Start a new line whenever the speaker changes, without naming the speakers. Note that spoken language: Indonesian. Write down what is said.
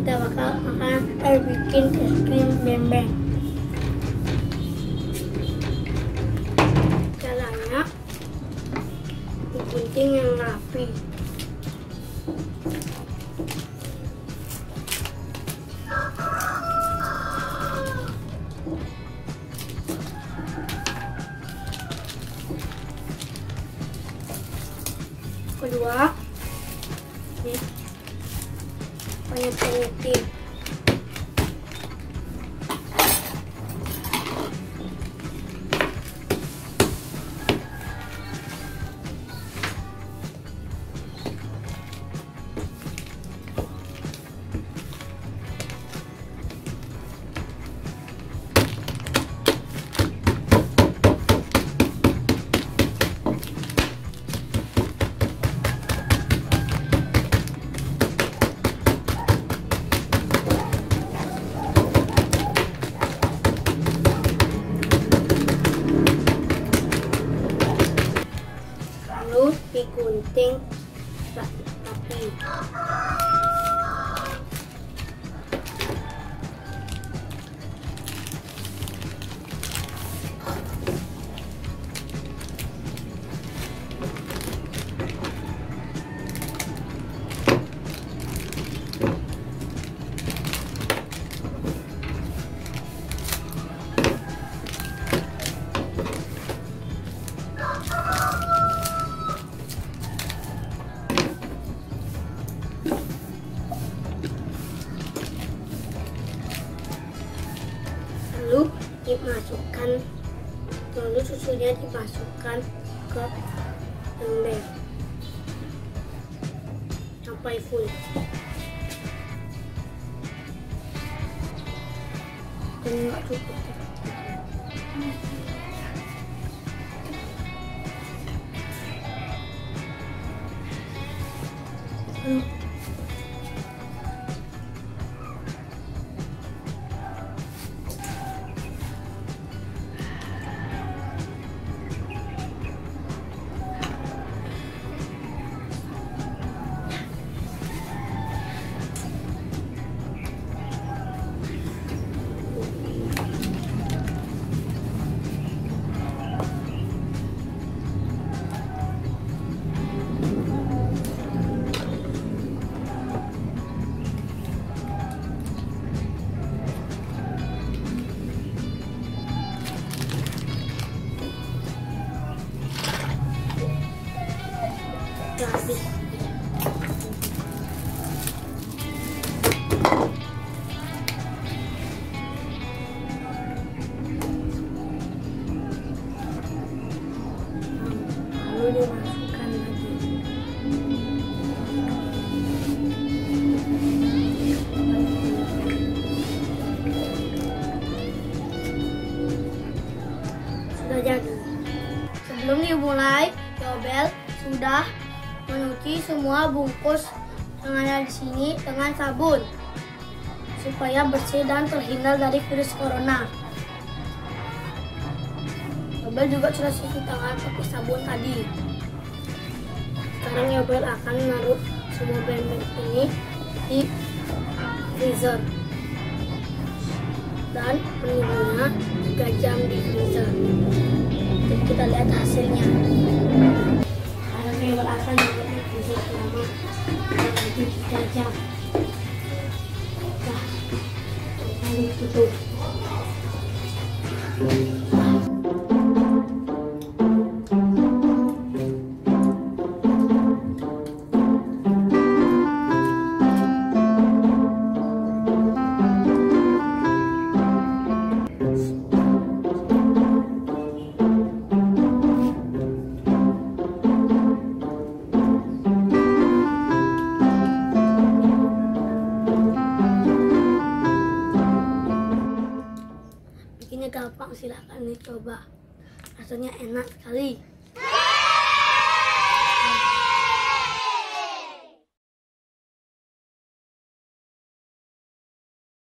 kita akan bikin es krim bembeng. Caranya digunting yang rapi. Kedua, ini penyetir. Digunting rapi. Lalu susunya dimasukkan ke ember sampai full. Enggak cukup. Habis. Lalu dimasukkan lagi. Sudah jadi. Sebelum dimulai, Yobel sudah mencuci semua bungkus yang ada di sini dengan sabun supaya bersih dan terhindar dari virus corona. Yobel juga sudah cuci tangan pakai sabun tadi. Sekarang Yobel akan menaruh semua bembeng ini di freezer dan menunggunya 3 jam di freezer. Jadi kita lihat hasilnya. Yobel akan di freezer selama 3 jam. Nah, lalu tutup. Gampang, silahkan dicoba, rasanya enak sekali.